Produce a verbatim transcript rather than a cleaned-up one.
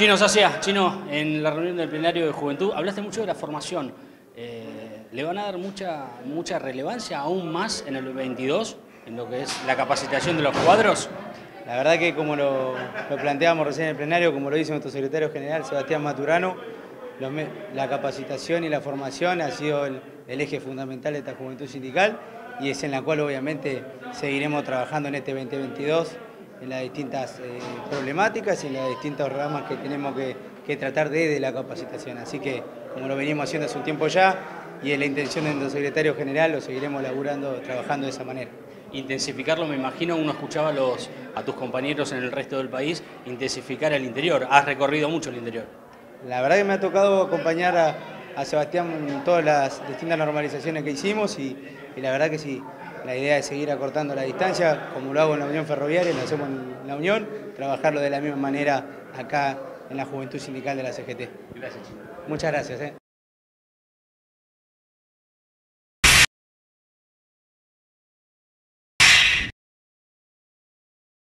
Chino Sacia, Chino, en la reunión del plenario de Juventud hablaste mucho de la formación. Eh, ¿Le van a dar mucha, mucha relevancia aún más en el veintidós, en lo que es la capacitación de los cuadros? La verdad que como lo, lo planteamos recién en el plenario, como lo dice nuestro secretario general Sebastián Maturano, los, la capacitación y la formación ha sido el, el eje fundamental de esta juventud sindical y es en la cual obviamente seguiremos trabajando en este veinte veintidós en las distintas eh, problemáticas y en las distintas ramas que tenemos que, que tratar desde la capacitación. Así que, como lo venimos haciendo hace un tiempo ya, y es la intención de nuestro secretario general, lo seguiremos laburando, trabajando de esa manera. Intensificarlo, me imagino, uno escuchaba a, los, a tus compañeros en el resto del país, intensificar el interior. Has recorrido mucho el interior. La verdad que me ha tocado acompañar a, a Sebastián en todas las distintas normalizaciones que hicimos y, y la verdad que sí, la idea es seguir acortando la distancia, como lo hago en la Unión Ferroviaria, lo hacemos en la Unión, trabajarlo de la misma manera acá en la Juventud Sindical de la C G T. Gracias. Muchas gracias. ¿eh?